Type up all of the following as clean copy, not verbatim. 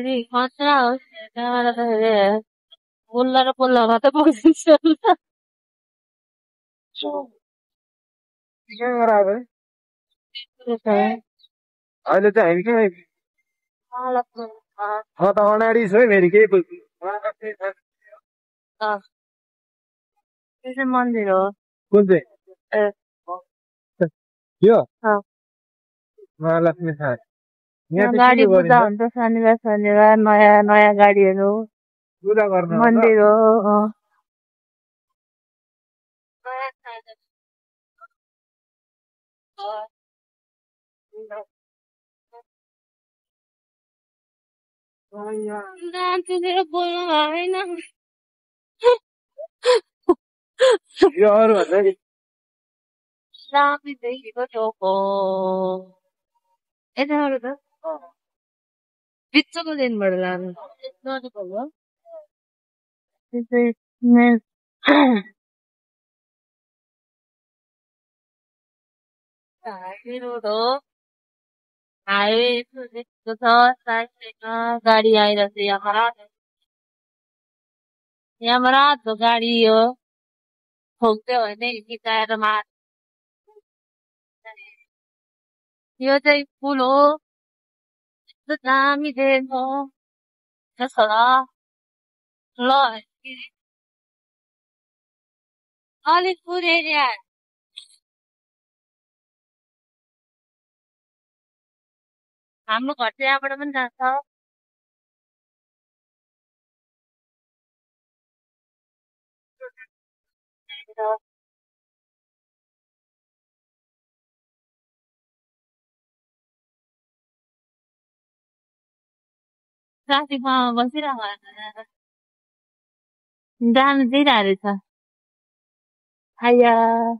फेरि खतरा हो त्यहाँबाट त फेरि पोल्ला र पोल्ला मात्रै पुगिन्छ कहाँ गराएको अहिले चाहिँ हामी कहाँ म त अनाडी छु है फेरि केही त्यो चाहिँ मन्दिर हो कुन चाहिँ ए यो अँ। महालक्ष्मी थान यहाँ यहाँ चाहिँ गाडी के पूजा गरिन्छ हुन्छ शनिबार शनिबार नयाँ नयाँ गाडीहरू पूजा गर्नु हो त? मन्दिर हो बोल्नु भएन यो अरू भन्दा नि रामी देखेको चोको यताबाट त बिचको दिनबाट लानु त्यो चाहिँ मेन हाइवे रोड हो हाइवे यस्तो देखेको छ साइडमा गाडी आइरहेको छ यहाँबाट रातो गाडी हो ठोक्यो भने हिर्काएर मार यो चाहिँ पुल हो यस्तो दामी देख्नु त्यसो ल अलिपुर एरिया हाम्रो घर चाहिँ यहाँबाट पनि जान्छ ट्राफिकमा बसिरहेको जानु दिइरहेको छ आया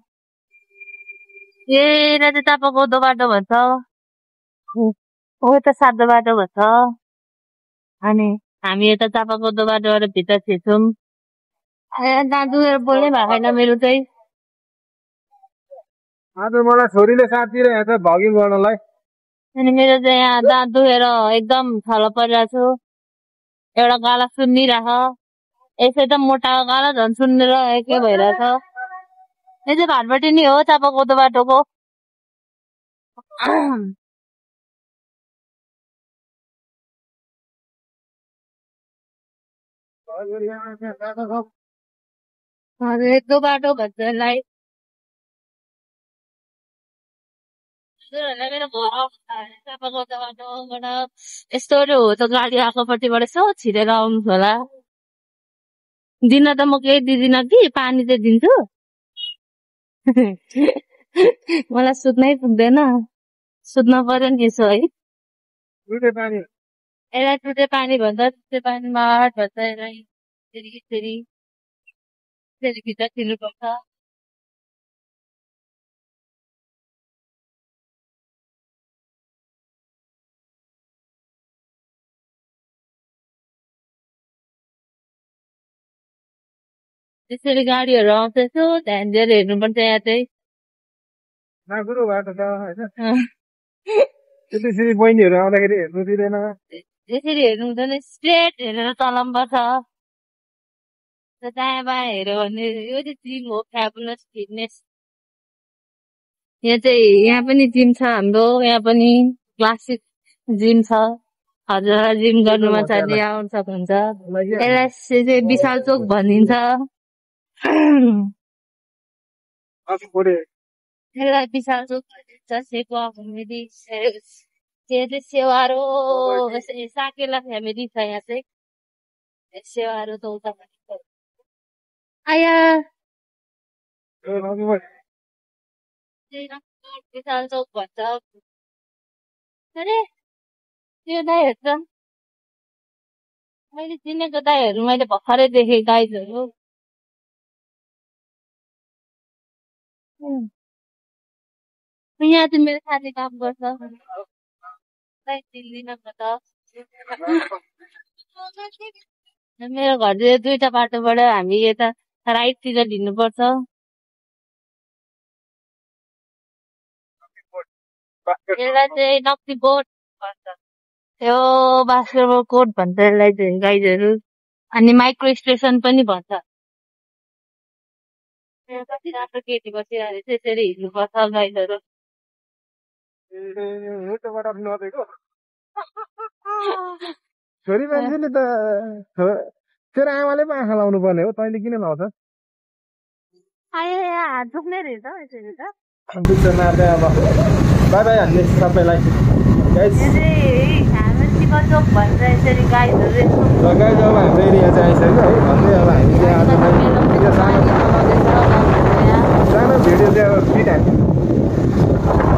ए चाहिँ चापाकोदो बाटो भन्छ त सातो बाटो भन्छ अनि हामी यता चापाकोदो बाटोबाट भित्र छिर्छौँ दाजुहरू बोल्नै भएको छैन मेरो चाहिँ आज मलाई छोरीले साथ दिइरहेको छ भगिङ गर्नलाई अनि मेरो चाहिँ यहाँ दाँत दुखेर एकदम थलो परिरहेको छु एउटा गाला सुन्निराख यसै त मोटा गाला झन् सुन्नेर एकै भइरहेछ यो चाहिँ भाटपट्टि नि हो चापाकोदो बाटोको एक दो बाटो भन्छ यसलाई मेरो घर चापाकोदो बाटोबाट यस्तोहरू हो त गाडी आएकोपट्टिबाट यसो छिरेर आउनुहोस् होला दिन त म केही दिँदिनँ कि पानी चाहिँ दिन्छु मलाई सुत्नै पुग्दैन सुत्न पर्यो नि यसो है यसलाई टुटे पानी भन्छ टुटे पानी माट भन्छ यसलाई फेरि भित्र छिर्नुपर्छ त्यसरी गाडीहरू आउँछ यसो ध्यान दिएर हेर्नुपर्छ यहाँ चाहिँ नागुरो बाटो छ होइन त्यसरी बहिनीहरू आउँदाखेरि हेर्नु दिँदैन यसरी हेर्नु हुँदैन स्ट्रेट हेरेर चलाउनुपर्छ दायाँ बायाँ हेऱ्यो भने यो चाहिँ जिम हो फ्याबुलस फिटनेस यहाँ पनि जिम छ हाम्रो यहाँ पनि क्लासिक जिम छ हजुरलाई जिम गर्नु मन छ भने आउनु सक्नुहुन्छ यसलाई चाहिँ विशाल चोक भनिन्छ यसलाई विशाल चोक भनिन्छ सेवा फ्यामिली सेवारो साकेला फ्यामिली छ यहाँ चाहिँ सेवारो चौता भनिन्छ आया विशाल चोक भन्छ अरे त्यो दाइहरू त मैले चिनेको दाइहरू मैले भर्खरै देखेँ गाइजहरू यहाँ चाहिँ मेरो साथी काम गर्छ मेरो घर चाहिँ दुईटा बाटोबाट हामी यता राइटतिर हिँड्नुपर्छ यसलाई चाहिँ नक्सी बोट भन्छ यो बास्केटबल कोर्ट भन्छ यसलाई चाहिँ गाइजहरू अनि माइक्रो स्टेसन पनि भन्छ कति राम्रो केटी बसिरहेको छ यसरी हिँड्नुपर्छ गाइजहरू छोरी मान्छेले त तेरो आमाले पो आँखा लाउनु पर्ने हो तैँले किन लाउँछ हात दुख्ने रहेछ यसरी त दुख्छ मार्दै अब बाई बाई हान्ने सबैलाई गाइस चोक भन्छ यसरी गाइजहरू यस्तो गाइस अब हाम्रो एरिया चाहिँ आइसक्यो है भन्दै अब हामी चाहिँ आज सानो भिडियो चाहिँ अब फिट हाल्छौँ